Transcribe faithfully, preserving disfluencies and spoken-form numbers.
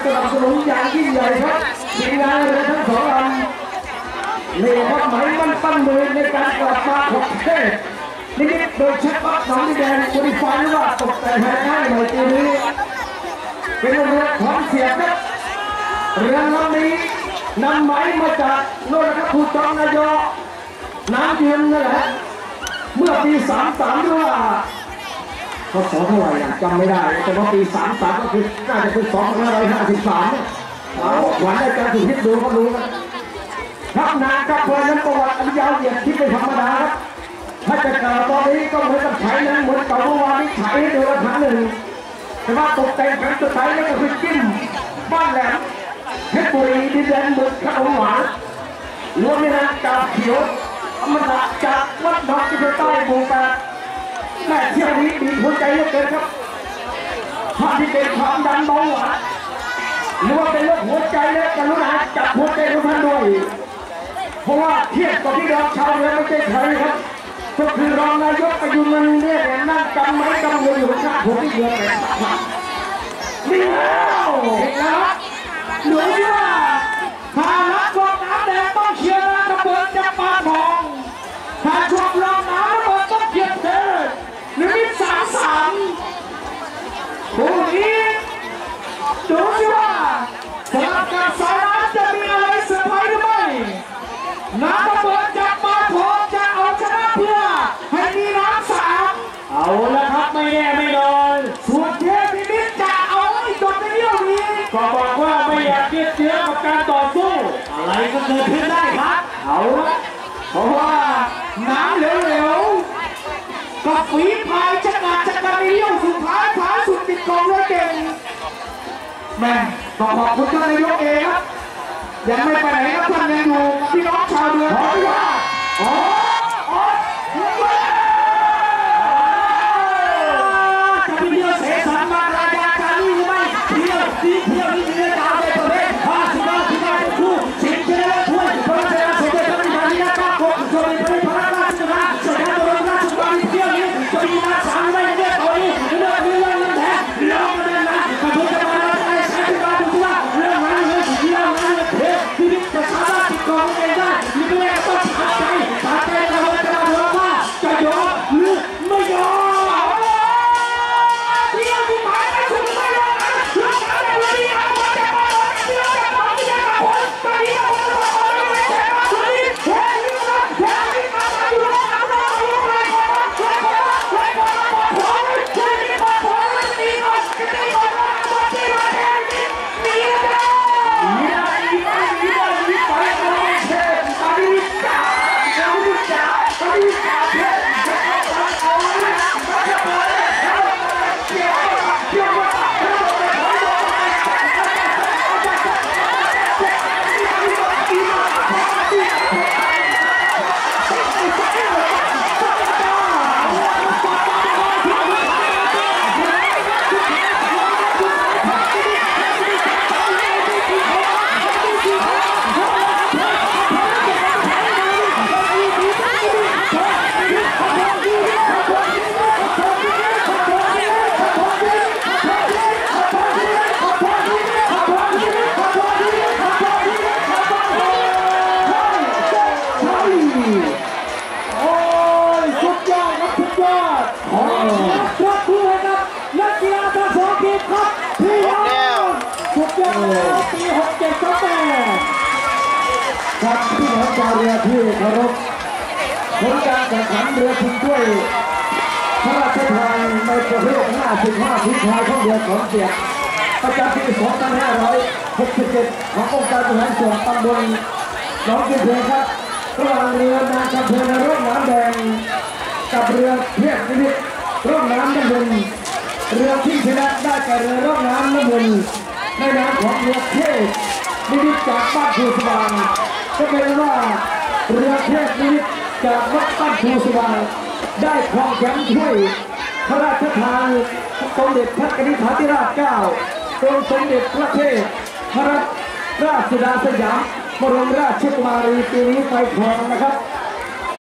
นับสนุนอย่างยิ่งใหญ่ครับทีมงานเรือทั้งสองลำนี่ครับหมายมั่นตั้งมือในการกลับมาของประเทศนิมิตโดยเฉพาะหนองแดงบริษัทว่าตกแต่งให้ได้ในปีนี้เป็นเรือของเสียครับเรือลำนี้นำหมายมาจากโน่นครับภูตองนายกน้ำเย็นนั่นแหละเมื่อปีสามสามด้วยเขาสอนเท่าไหร่จำไม่ได้แต่ว่าปีสามสามก็คือน่าจะเป็นสองพันห้าร้อยห้าสิบสามเนี่ยหวังได้การถึงที่ดูก็รู้นะครับนานครับเพราะนั้นประวัติอันยาวเหยียดที่ไม่ธรรมดาครับถ้าจะกล่าวตอนนี้ก็เหมือนกับไฉนั้นเหมือนเก่าเมื่อวานนี้ไฉเดือนครั้งหนึ่งแต่ว่าตกแต่งแผนสุดท้ายนี่ก็คือจิ้มบ้านแหลมเพชรบุรีดินแดนเมืองขนมหวานรวมในนั้นกาเขียวอมตะจากวัดดอกที่ใต้บูแปดแม่เที่ยวนี้มีหัวใจเหลือเกินครับถ้าที่เป็นความดันเบาหวานหรือว่าเป็นโรคหัวใจและกรุณาจับหัวใจของท่านด้วยเพราะว่าเทียบกับที่เราชาวเรือไม่ใช่ใครครับก็คือรองนายกประยุทธ์มันเนี่ยนั่งกำไม้กำมืออยู่ข้างผมที่เรือแบบนี่แล้วแล้วหนูว่าถ้ารักรองน้ำแดงต้องเชียร์นะระเบิดจะปาทองถ้าชมรองน้ำระเบิดต้องเชียร์เธอหรือมิตรสามสามผู้นี้ดูสิว่าสำหรับการสายน้ำจะมีอะไรเซอร์ไพรส์หรือไม่น้ำระเบิดจะปาทองจะเอาชนะเพื่อให้มีน้ำสามเอาละครับไม่แน่ไม่นอนส่วนเทพนิมิตจะเอาไอ้จบในเรื่องนี้ก็บอกว่าไม่อยากเกียดเชื้อกับการต่อสู้อะไรก็เกิดขึ้นได้ครับเอาละเพราะว่าน้ำเหลวๆกับฝีพายชนะชนะในเรื่องสุดท้ายท้ายสุดติดกองเลยเก่งแม่ขอขอบคุณท่านนายกเองครับยังไม่ไปไหนครับท่านยังอยู่พี่น้องชาวเรือขอว่าอ๋ออ๋อจะไปเที่ยวเสฉวนมาราชาการนี่หรือไม่เที่ยวที่เที่ยวนี่เรือดาวในประเทศห้าสิบเก้าที่ได้คู่ชิงชนะถ้วยพระราชาสมเด็จพระนิพพานิยาเก้าโกศลในพระราชวังสถานบรมราชวังเที่ยวนี้จะมีมาสามไม่เรื่องตัวนี้เรื่องนี้เรื่องนั้นแท้เรื่องนั้นนะขบวนจะมาราชาใช้ที่มาดูว่าเรื่องนั้นเรื่องที่เรื่องนั้นเฮ้ยที่นี่จะสามารถติดกองเองได้หรือไม่ต้องตัดใจตัดใจเราจะมาดูว่าจะยอมหรือไม่ยอมเที่ยวที่หมายไม่ถูกไม่ยอมนะเรื่องนั้นเลยที่เอาไว้จะมาเรื่องจะมาที่จะมาคนตอนนี้เราจะมาคนไม่ใช่มาสุดที่เฮ้ยนี่นะเฮ้ยนี่มาอยู่แล้วนะเราอยู่เลยคนละคนละคนละคนละคนละคนละคนละนี่ก่อนนี่ก่อนมาที่มาแทนนี่นี่นะนี่นะนี่นะนี่นะนี่ไปกันเลยเฮ้ยตอนนี้จ้าตอนนี้จ้าตอนนี้จ้าเฮ้ยเอาเลยมาจะมาเลยเกี่ยวเกี่ยวมาปีหกเจ็ดก็แปดครับพี่น้องชาวเรือที่เคารพผลการแข่งขันเรือชิงถ้วยพระราชทานในประเภทห้าสิบห้าฝีพายของเรือของเสียประจำปีสองพันห้าร้อยหกสิบเจ็ดขององค์การบริหารส่วนตำบลหนองกินเพลครับระหว่างเรือนางกระเพนร่มน้ำแดงกับเรือเพียรนิมิตร่มน้ำน้ำเงินเรือที่ชนะได้แก่เรือร่มน้ำน้ำเงินในนามของเรือเทพนิมิตจากบ้านภูสว่างก็เป็นว่าเรือเทพนิมิตจากวัดบ้านภูสว่างได้ครองแชมป์ถ้วยพระราชทานสมเด็จพระนิธิธิราชเก้าทรงสมเด็จพระเทพพระราชสุดาสยามบรมราชกุมารีปีนี้ไปครองนะครับ